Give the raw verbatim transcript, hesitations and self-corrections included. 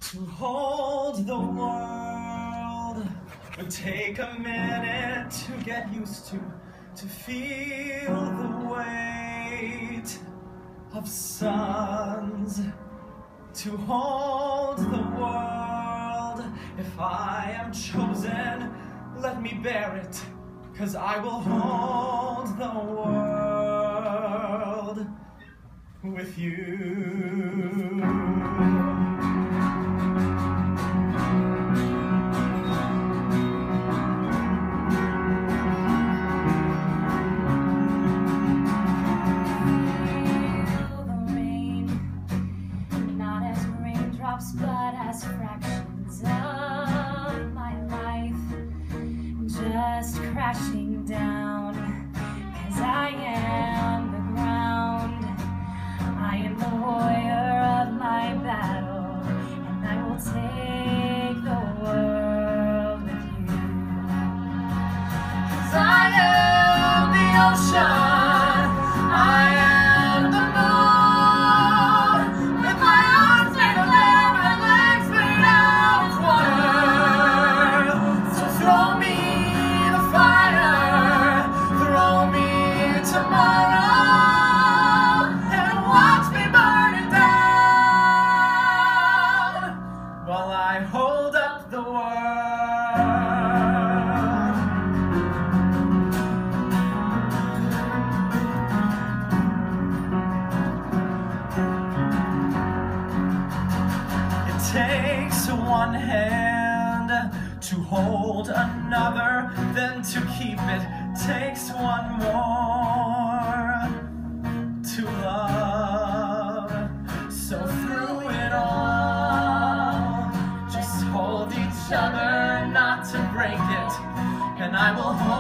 To hold the world would take a minute to get used to, to feel the weight of suns. To hold the world, if I am chosen, let me bear it, 'cause I will hold the world with you. But as fractions of my life, just crashing down, 'cause I am the ground, I am the warrior of my battle, and I will take the world with you. 'Cause I am the ocean, I am the moon, with my arms made of lead. Takes one hand to hold another, then to keep it. Takes one more to love. So through it all, just hold each other, not to break it, and I will hold